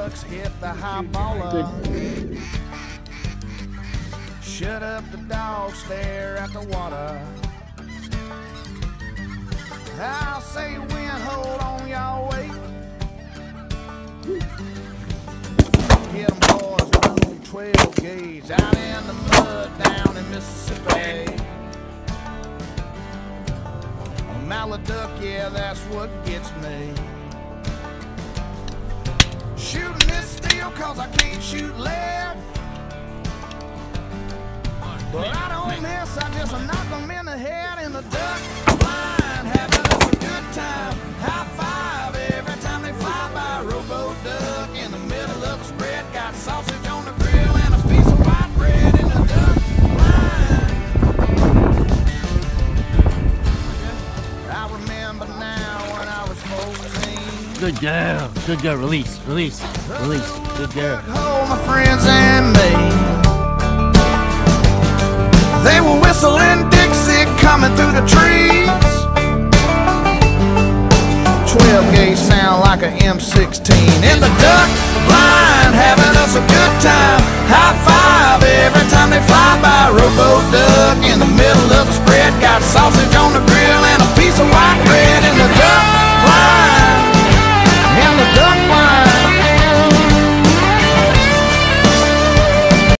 ducks hit the high baller. Shut up the dog, stare at the water. I'll say wind, hold on, y'all wait. Get 'em boys on 12 gauge out in the mud down in Mississippi. A mallard duck, yeah, that's what gets me. Shooting this steel cause I can't shoot lead. But I don't miss, I just knock them in the head in the duck blind, having us a good time. High five every time they fly by. Rowboat duck in the middle of the spread, got sausage on the grill and a piece of white bread in the duck blind. I remember now when I was 14. Good girl, good girl. Release, release, release. Good girl. Hold my friends and me. They were whistling Dixie coming through the trees. 12 gauge sound like a M16 in the duck blind, having us a good time. High five every time they fly by. Rowboat duck in the middle of the spread, got sausage on the